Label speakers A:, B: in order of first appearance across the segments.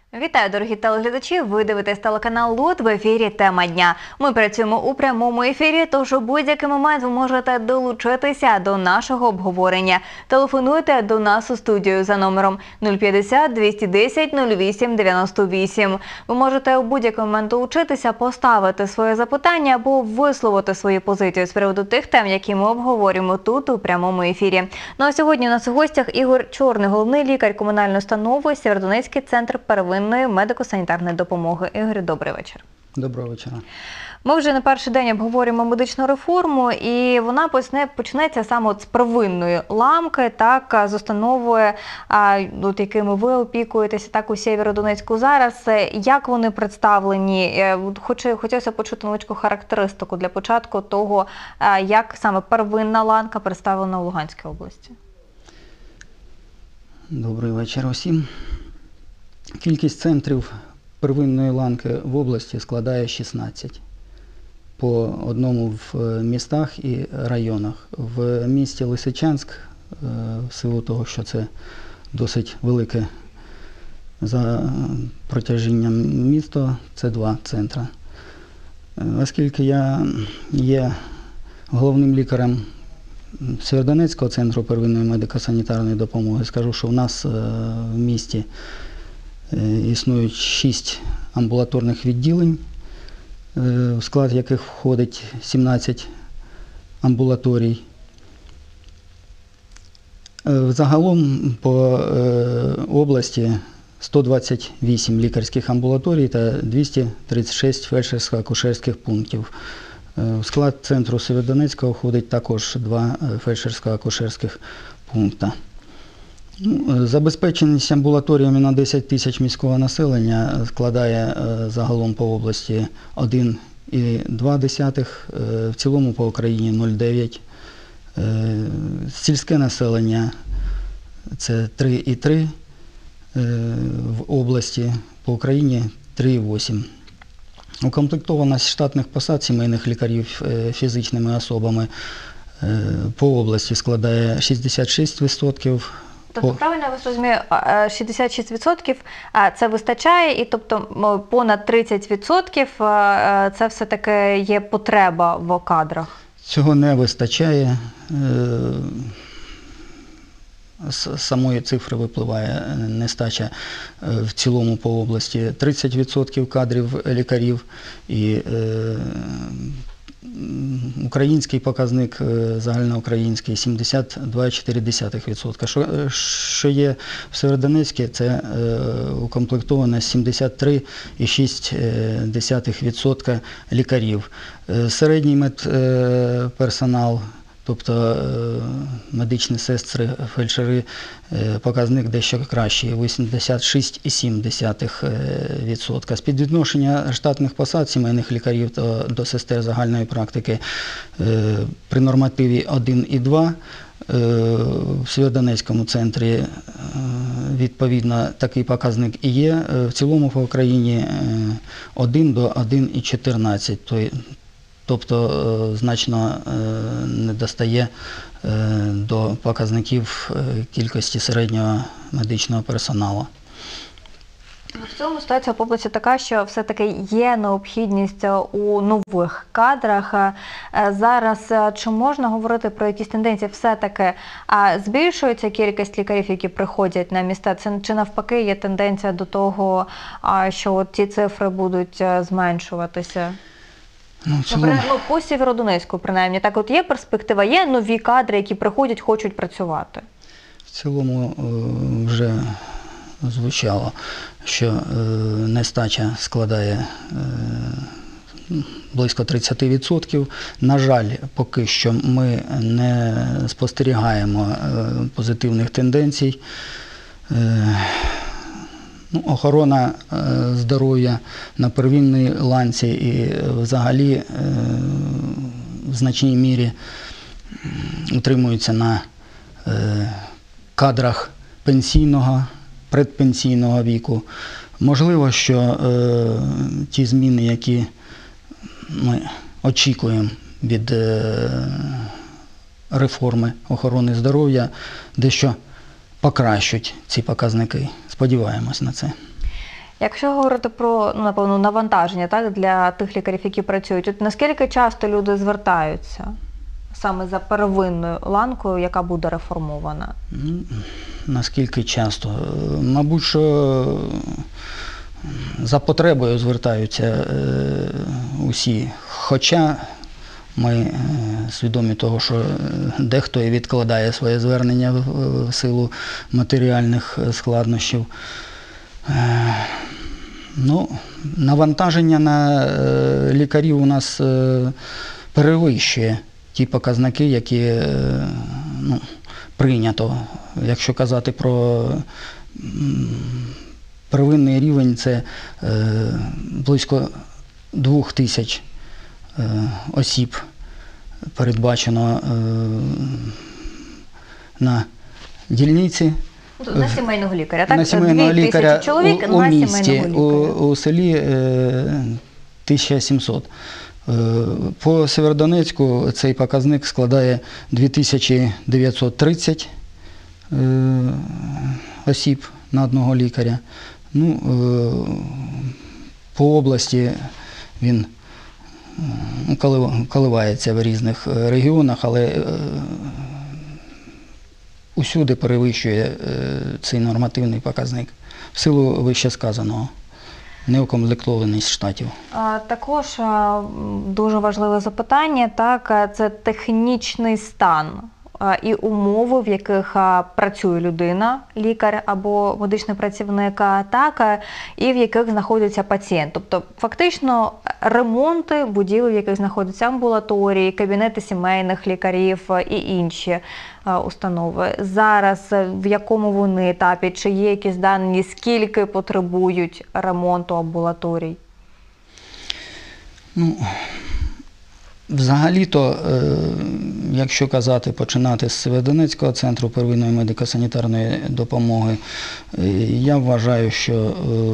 A: Вітаю, дорогі телеглядачі! Ви дивитесь телеканал ЛУТ, в ефірі «Тема дня». Ми працюємо у прямому ефірі, тож у будь-який момент ви можете долучитися до нашого обговорення. Телефонуйте до нас у студію за номером 050 210 08 98. Ви можете у будь-який момент долучитися, поставити своє запитання або висловити свою позицію з приводу тих тем, які ми обговорюємо тут у прямому ефірі. Ну а сьогодні у нас у гостях Ігор Чорний, головний лікар комунальної установи Сєвєродонецький центр первинної медико-санітарної допомоги. Ігор, добрий вечір.
B: Доброго вечора.
A: Ми вже не перший день обговорюємо медичну реформу, і вона почнеться саме з первинної ланки, так, з установи, якими ви опікуєтеся, так, у Сєвєродонецьку зараз. Як вони представлені? Хотілося почути невеличку характеристику для початку того, як саме первинна ланка представлена у Луганській області.
B: Добрий вечір усім. Кількість первинної ланки в області складає 16. По одному в містах і районах. В місті Лисичанськ, в силу того, що це досить велике за протяжінням місто, це 2 центри. Оскільки я є головним лікарем Сєвєродонецького центру первинної медико-санітарної допомоги, скажу, що в нас в місті існують 6 амбулаторних відділень, в склад яких входить 17 амбулаторій. Загалом по області 128 лікарських амбулаторій та 236 фельдшерсько-акушерських пунктів. В склад центру Сєвєродонецького входить також 2 фельдшерсько-акушерських пункти. Забезпеченість амбулаторіями на 10 тисяч міського населення складає загалом по області 1,2, в цілому по Україні 0,9. Сільське населення – це 3,3 в області, по Україні 3,8. Укомплектованість штатних посад сімейних лікарів фізичними особами по області складає 66%.
A: Тобто, правильно я вас розумію, 66% це вистачає, і тобто понад 30% це все-таки є потреба в кадрах?
B: Цього не вистачає. З самої цифри випливає нестача в цілому по області 30% кадрів лікарів і український показник загальноукраїнський 72,4%. Що є в Сєвєродонецьку, це укомплектованість 73,6% лікарів. Середній медперсонал, тобто медичні сестри, фельдшери, показник дещо кращий – 86,7%. Співвідношення штатних посад сімейних лікарів до сестер загальної практики при нормативі 1,2. В Сєвєродонецькому центрі відповідно такий показник і є. В цілому по Україні 1 до 1,14. Тобто значно не достає до показників кількості середнього медичного персоналу.
A: В цьому ситуація по області така, що все-таки є необхідність у нових кадрах. Зараз чи можна говорити про якісь тенденції? Все-таки збільшується кількість лікарів, які приходять на міста? Чи навпаки є тенденція до того, що ці цифри будуть зменшуватися? По Сєвєродонецьку, принаймні, так от є перспектива, є нові кадри, які приходять, хочуть працювати?
B: В цілому вже звучало, що нестача складає близько 30%. На жаль, поки що ми не спостерігаємо позитивних тенденцій. Охорона здоров'я на первинній ланці і взагалі в значній мірі утримується на кадрах пенсійного, предпенсійного віку. Можливо, що ті зміни, які ми очікуємо від реформи охорони здоров'я, дещо покращать ці показники. Сподіваємось на це.
A: Якщо говорити про, ну, напевно, навантаження, так, для тих лікарів, які працюють, от наскільки часто люди звертаються саме за первинною ланкою, яка буде реформована?
B: Ну, наскільки часто? Мабуть, що за потребою звертаються усі. Хоча ми свідомі того, що дехто і відкладає своє звернення в силу матеріальних складнощів. Ну, навантаження на лікарів у нас перевищує ті показники, які прийнято. Якщо казати про первинний рівень, це близько 2000 осіб передбачено на дільниці.
A: На сімейного лікаря, так?
B: На сімейного
A: 2000
B: лікаря
A: чоловік
B: у
A: на
B: місті,
A: сімейного лікаря.
B: у селі 1700. По Сєвєродонецьку цей показник складає 2930 осіб на одного лікаря. Ну, по області він коливається в різних регіонах, але усюди перевищує цей нормативний показник в силу вище сказаного. Неукомплектованість штатів.
A: Також дуже важливе запитання, так, це технічний стан і умови, в яких працює людина, лікар або медичний працівник, так, і в яких знаходиться пацієнт. Тобто фактично ремонти будівель, в яких знаходяться амбулаторії, кабінети сімейних лікарів і інші установи. Зараз в якому вони етапі, чи є якісь дані, скільки потребують ремонту амбулаторій?
B: Ну, взагалі-то, якщо казати, починати з Сєвєродонецького центру первинної медико-санітарної допомоги, я вважаю, що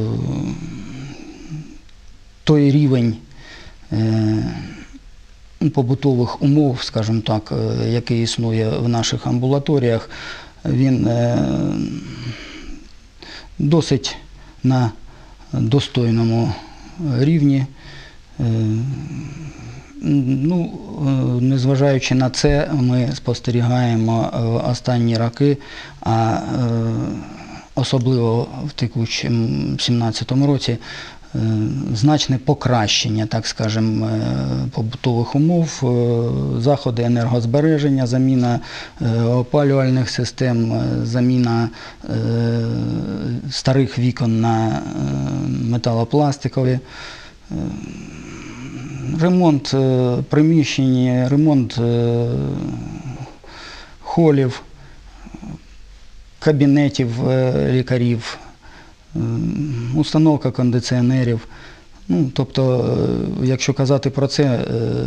B: той рівень побутових умов, скажімо так, який існує в наших амбулаторіях, він досить на достойному рівні. Ну, незважаючи на це, ми спостерігаємо останні роки, а особливо в текущому 2017 році, значне покращення, так скажемо, побутових умов, заходи енергозбереження, заміна опалювальних систем, заміна старих вікон на металопластикові. Ремонт приміщень, ремонт холів, кабінетів лікарів, установка кондиціонерів. Ну, тобто, якщо казати про це,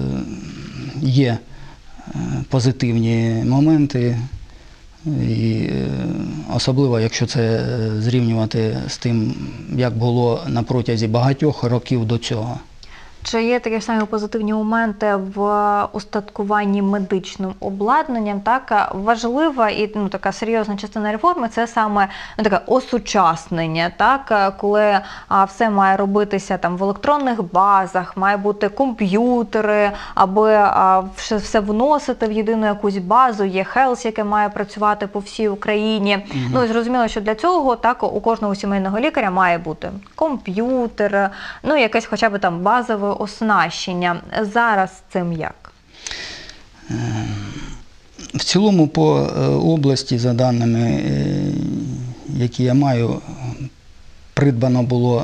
B: є позитивні моменти, і особливо, якщо це зрівнювати з тим, як було на протязі багатьох років до цього.
A: Чи є такі самі позитивні моменти в устаткуванні медичним обладнанням? Так, важлива і така серйозна частина реформи – це саме таке осучаснення, так, коли все має робитися там в електронних базах, має бути комп'ютери, аби все вносити в єдину якусь базу, є Health, яке має працювати по всій Україні. Ну і зрозуміло, що для цього так у кожного сімейного лікаря має бути комп'ютер, ну якесь хоча б там базове оснащення. Зараз з цим як?
B: В цілому по області, за даними, які я маю, придбано було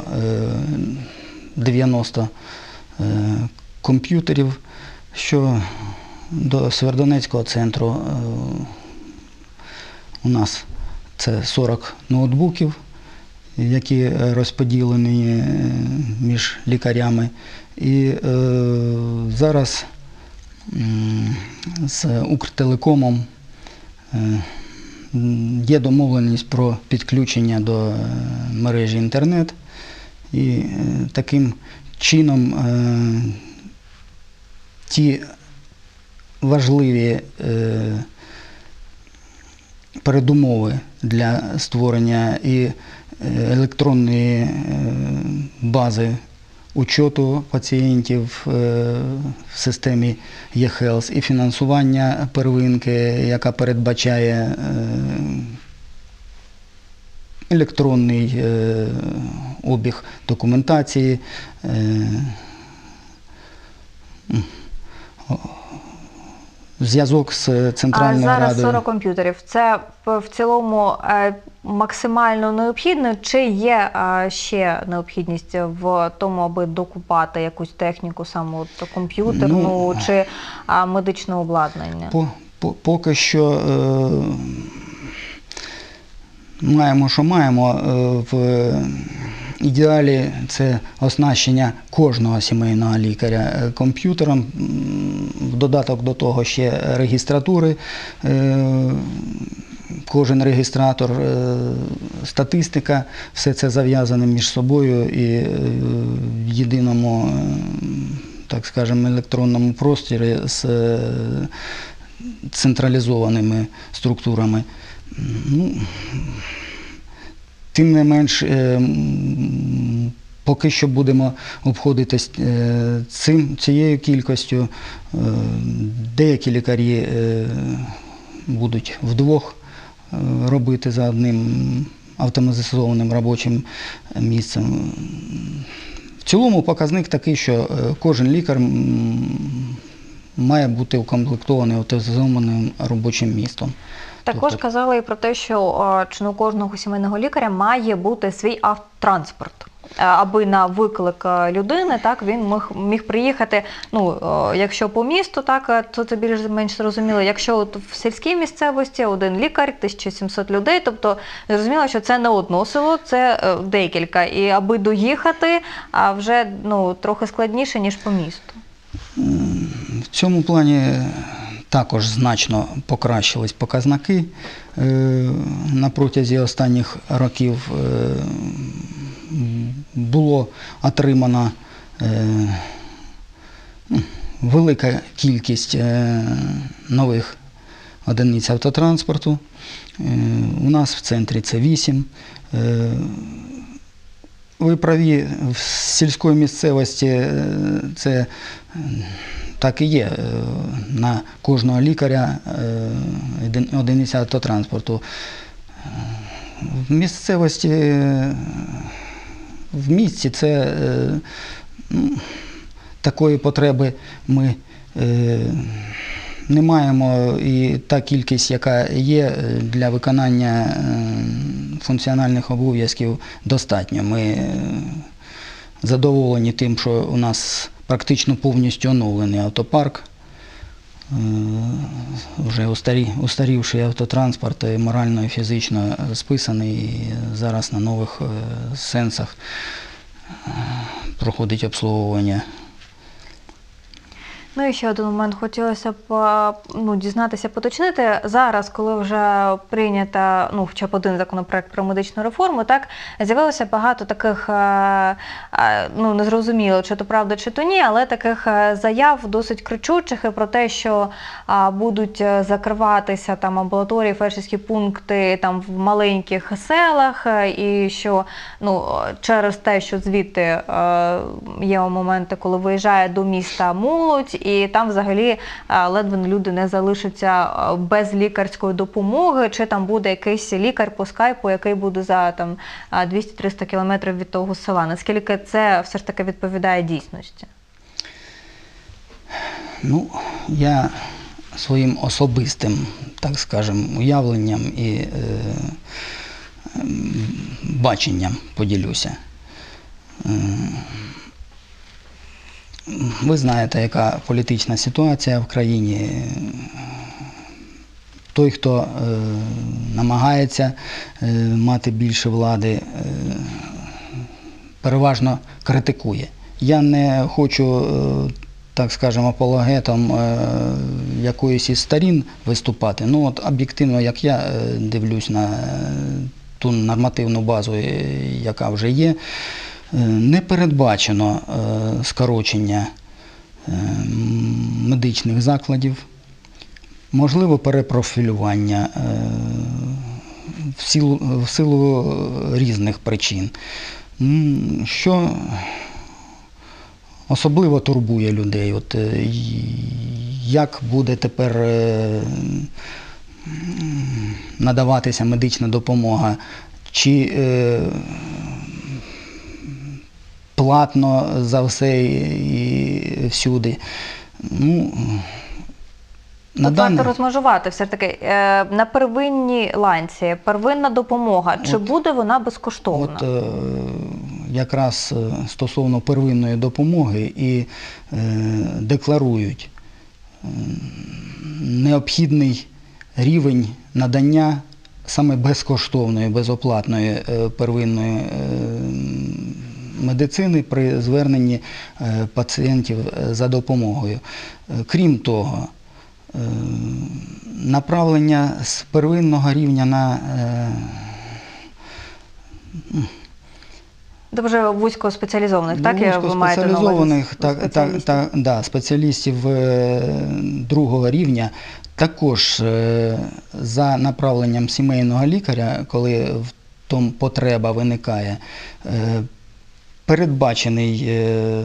B: 90 комп'ютерів, що до Сєвєродонецького центру у нас це 40 ноутбуків, які розподілені між лікарями. І зараз з Укртелекомом є домовленість про підключення до мережі інтернет. І таким чином ті важливі передумови для створення і електронні бази учету пацієнтів в системі eHealth і фінансування первинки, яка передбачає електронний обіг документації, зв'язок з Центральною
A: А зараз
B: Радою.
A: 40 комп'ютерів. Це в цілому максимально необхідно, чи є ще необхідність в тому, аби докупати якусь техніку, саме от комп'ютерну чи медичне обладнання?
B: Поки що маємо, що маємо. В ідеалі це оснащення кожного сімейного лікаря комп'ютером, в додаток до того ще регістратури, кожен регістратор, статистика, все це зав'язане між собою і в єдиному, так скажемо, електронному просторі з централізованими структурами. Тим не менш, поки що будемо обходитись цією кількістю. Деякі лікарі будуть вдвох робити за одним автоматизованим робочим місцем. В цілому показник такий, що кожен лікар має бути укомплектований автоматизованим робочим місцем.
A: Також казали і про те, що у кожного сімейного лікаря має бути свій автотранспорт, аби на виклик людини так він міг приїхати. Якщо по місту, так то це більш-менш зрозуміло. Якщо от в сільській місцевості один лікар, 1700 людей, тобто зрозуміло, що це не одно село, це декілька. І аби доїхати, вже трохи складніше, ніж по місту.
B: В цьому плані також значно покращились показники. На протязі останніх років було отримано велика кількість нових одиниць автотранспорту. У нас в центрі це 8. Ви праві, в сільській місцевості це так і є. На кожного лікаря одиниця автотранспорту. В місцевості, в місті це такої потреби ми не маємо, і та кількість, яка є для виконання функціональних обов'язків, достатньо. Ми задоволені тим, що у нас практично повністю оновлений автопарк. Вже устарівший автотранспорт морально і фізично списаний, і зараз на нових сенсах проходить обслуговування.
A: І ще один момент хотілося б дізнатися, поточнити. Зараз, коли вже прийнята хоча б один законопроект про медичну реформу, так, з'явилося багато таких, незрозуміло, чи то правда, чи то ні, але таких заяв досить кричучих і про те, що будуть закриватися там амбулаторії, фельдшерські пункти там в маленьких селах, і що через те, що звідти є моменти, коли виїжджає до міста молодь, і там взагалі ледве люди не залишаться без лікарської допомоги, чи там буде якийсь лікар по скайпу, який буде за 200-300 кілометрів від того села. Наскільки це все ж таки відповідає дійсності?
B: Я своїм особистим, так скажемо, уявленням і баченням поділюся. Ви знаєте, яка політична ситуація в країні. Той, хто намагається мати більше влади, переважно критикує. Я не хочу, так скажемо, апологетом якоїсь із сторін виступати. Об'єктивно, як я дивлюсь на ту нормативну базу, яка вже є, не передбачено скорочення медичних закладів, можливо перепрофілювання в силу різних причин. Що особливо турбує людей, от як буде тепер надаватися медична допомога, чи платно за все і всюди.
A: Тут варто розмежувати все ж таки на первинній ланці, первинна допомога, чи буде вона безкоштовна?
B: От якраз стосовно первинної допомоги і декларують необхідний рівень надання саме безкоштовної, безоплатної первинної медицини при зверненні пацієнтів за допомогою. Крім того, направлення з первинного рівня на
A: До вже вузькоспеціалізованих, так? Ви маєте на увазі
B: спеціалістів? Спеціалістів другого рівня. Також за направленням сімейного лікаря, коли в тому потреба виникає, передбачений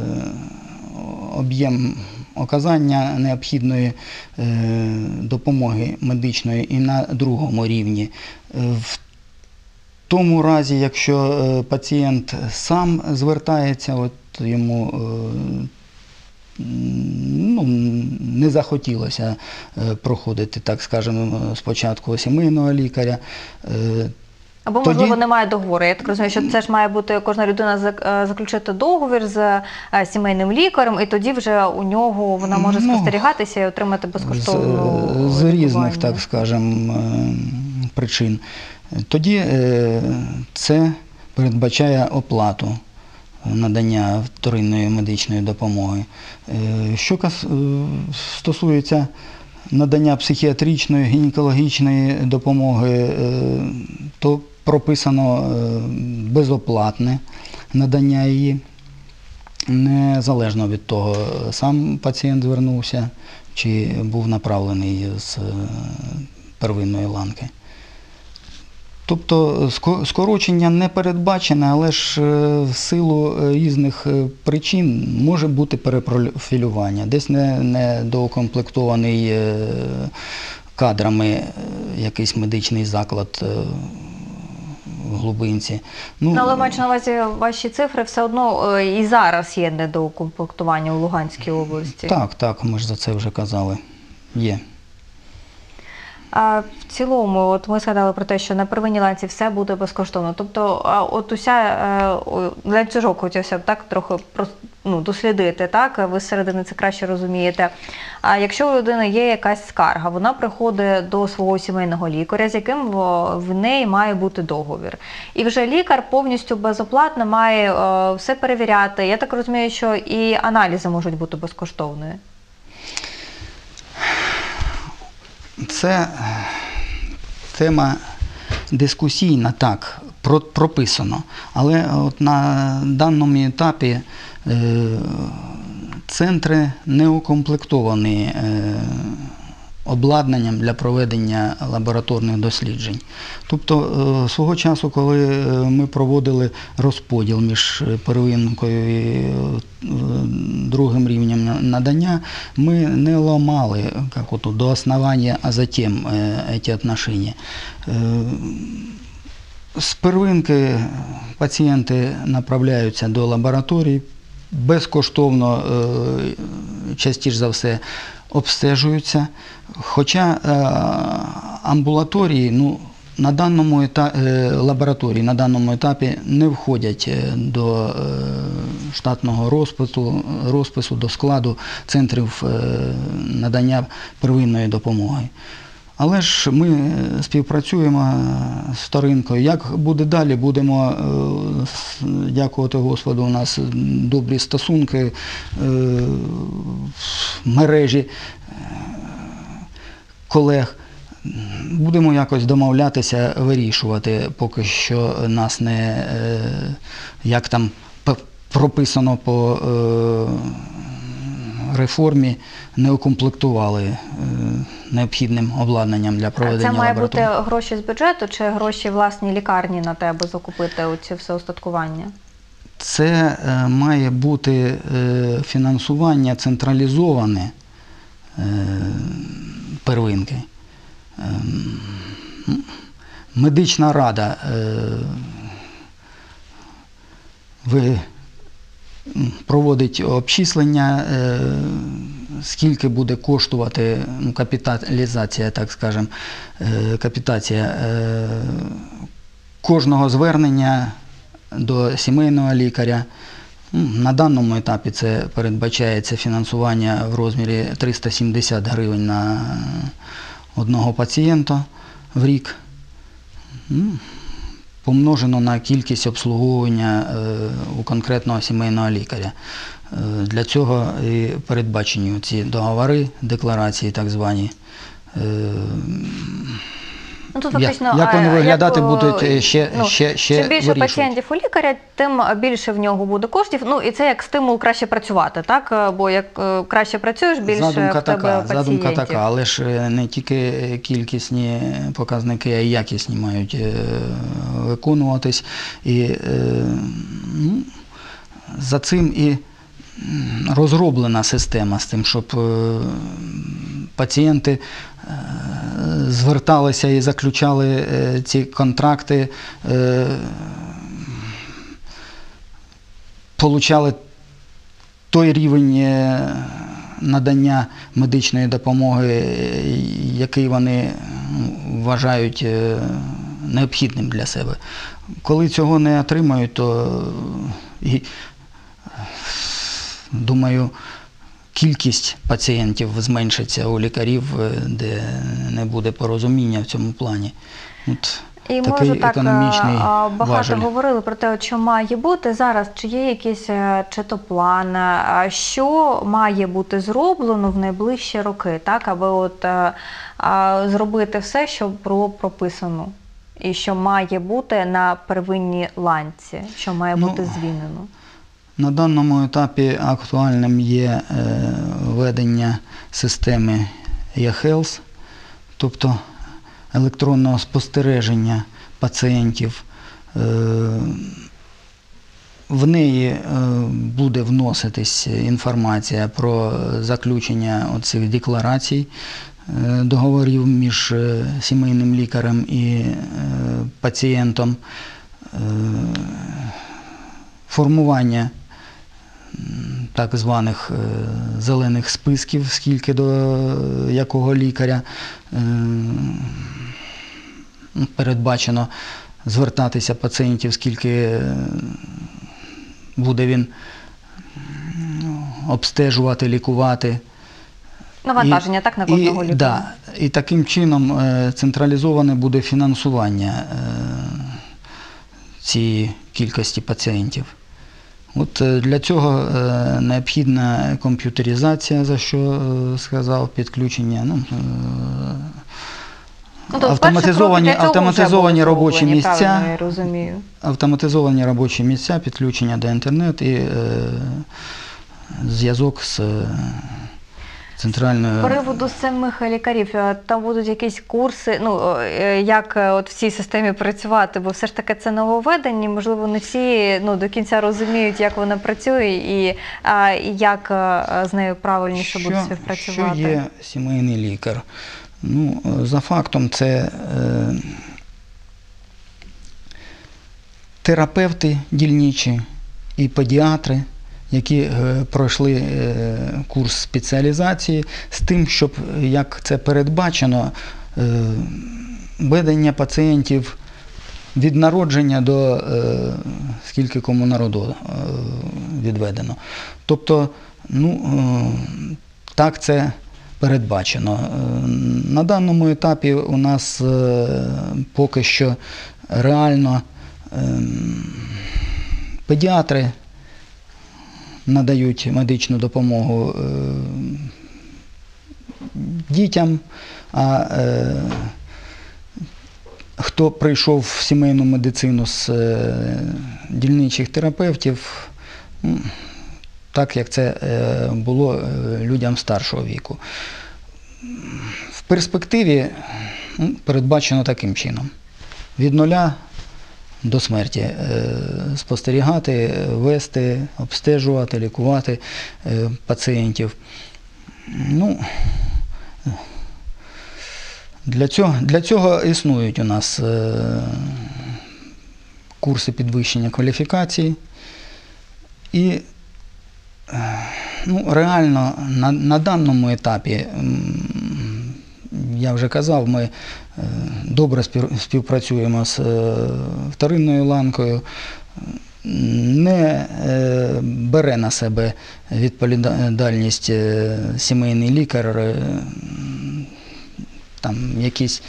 B: об'єм оказання необхідної допомоги медичної і на другому рівні. В тому разі, якщо пацієнт сам звертається, от йому не захотілося проходити, так скажемо, спочатку сімейного лікаря.
A: Або, можливо, немає договору. Я так розумію, що це ж має бути, кожна людина заключити договір з сімейним лікарем, і тоді вже у нього вона може спостерігатися і отримати безкоштовну
B: з різних, так скажемо, причин. Тоді це передбачає оплату надання вторинної медичної допомоги. Що стосується надання психіатричної, гінекологічної допомоги, то прописано безоплатне надання її, незалежно від того, сам пацієнт звернувся чи був направлений з первинної ланки. Тобто скорочення не передбачене, але ж в силу різних причин може бути перепрофілювання. Десь недоукомплектований кадрами якийсь медичний заклад в глибинці.
A: Але маючи на увазі ваші цифри, все одно і зараз є недоукомплектування у Луганській області.
B: Так, ми ж за це вже казали. Є.
A: А в цілому, от ми згадали про те, що на первинній ланці все буде безкоштовно. Тобто, от ланцюжок хотівся так трохи дослідити, так? Ви зсередини це краще розумієте. А якщо у людини є якась скарга, вона приходить до свого сімейного лікаря, з яким в неї має бути договір. І вже лікар повністю безоплатно має все перевіряти. Я так розумію, що і аналізи можуть бути безкоштовними.
B: Це тема дискусійна, так, прописано. Але от на даному етапі центри не укомплектовані обладнанням для проведення лабораторних досліджень. Тобто свого часу, коли ми проводили розподіл між первинкою і другим рівнем надання, ми не ламали до основання, а затем ці отношения. З первинки пацієнти направляються до лабораторій, безкоштовно, частіше за все, обстежуються, хоча амбулаторії, лабораторії на даному етапі не входять до штатного розпису, до складу центрів надання первинної допомоги. Але ж ми співпрацюємо з вторинкою. Як буде далі, будемо, дякувати Господу, у нас добрі стосунки в мережі колег. Будемо якось домовлятися, вирішувати, поки що нас не, як там прописано по реформі, не укомплектували необхідним обладнанням для проведення
A: Це має бути
B: лабораторії.
A: гроші з бюджету чи гроші власні лікарні на те, аби закупити оці все устаткування?
B: Це має бути фінансування централізоване первинки. Медична рада проводить обчислення, скільки буде коштувати капіталізація, так скажемо, капітація кожного звернення до сімейного лікаря. На даному етапі це передбачається фінансування в розмірі 370 гривень на одного пацієнта в рік, помножено на кількість обслуговування у конкретного сімейного лікаря. Для цього і передбачені ці договори, декларації так звані.
A: Тут фактично,
B: як вони виглядати будуть, ще
A: чим більше
B: вирішують.
A: пацієнтів у лікаря, тим більше в нього буде коштів. І це як стимул краще працювати, так? Бо як краще працюєш, більше в тебе пацієнтів.
B: Задумка така, але ж не тільки кількісні показники, а й якісні мають виконуватись. І за цим і розроблена система з тим, щоб пацієнти зверталися і заключали ці контракти, получали той рівень надання медичної допомоги, який вони вважають необхідним для себе. Коли цього не отримають, то, думаю, кількість пацієнтів зменшиться у лікарів, де не буде порозуміння в цьому плані.
A: І ми
B: такий
A: вже так
B: економічний
A: багато
B: важель.
A: говорили про те, що має бути зараз, чи є якийсь чи то план, що має бути зроблено в найближчі роки, так, аби зробити все, що було прописано, і що має бути на первинній ланці, що має бути звільнено.
B: На даному етапі актуальним є введення системи eHealth, тобто електронного спостереження пацієнтів. В неї буде вноситись інформація про заключення оцих декларацій, договорів між сімейним лікарем і пацієнтом, формування так званих зелених списків, скільки до якого лікаря передбачено звертатися пацієнтів, скільки буде він обстежувати, лікувати.
A: Навантаження, так, на кожного лікаря?
B: Да, і таким чином централізоване буде фінансування цієї кількості пацієнтів. Для цього необхідна комп'ютеризація, за що сказав, підключення, автоматизовані робочі місця, автоматизовані робочі місця, підключення до інтернету і зв'язок з центральною.
A: З приводу самих лікарів, там будуть якісь курси, як в цій системі працювати, бо все ж таки це нововведення, можливо, не всі до кінця розуміють, як вона працює і як з нею правильніше буде співпрацювати.
B: Що є сімейний лікар? За фактом це терапевти дільничі і педіатри, які пройшли курс спеціалізації з тим, щоб, як це передбачено, ведення пацієнтів від народження до скільки кому народу відведено. Тобто, так це передбачено. На даному етапі у нас поки що реально педіатри надають медичну допомогу дітям, а хто прийшов в сімейну медицину з дільничих терапевтів, так як це було людям старшого віку. В перспективі передбачено таким чином. Від 0 до смерті спостерігати, вести, обстежувати, лікувати пацієнтів. Ну, для цього існують у нас курси підвищення кваліфікації. І реально на даному етапі, я вже казав, ми добре співпрацюємо з вторинною ланкою, не бере на себе відповідальність сімейний лікар, там якісь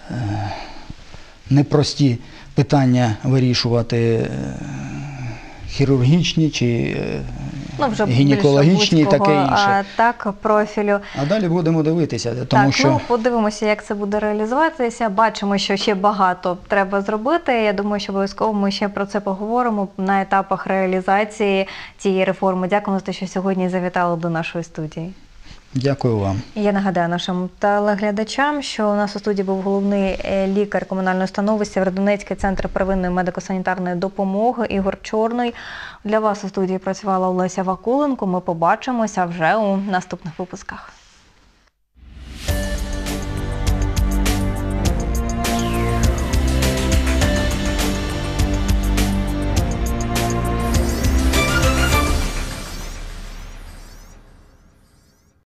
B: непрості питання вирішувати, хірургічні чи
A: вже
B: гінекологічні і таке інше.
A: Так, профілю.
B: А далі будемо дивитися, тому що...
A: подивимося, як це буде реалізуватися. Бачимо, що ще багато треба зробити. Я думаю, що обов'язково ми ще про це поговоримо на етапах реалізації цієї реформи. Дякую за те, що сьогодні завітали до нашої студії.
B: Дякую вам.
A: Я нагадаю нашим телеглядачам, що у нас у студії був головний лікар комунальної установи Сєвєродонецький центр первинної медико-санітарної допомоги Ігор Чорний. Для вас у студії працювала Олеся Вакуленко. Ми побачимося вже у наступних випусках.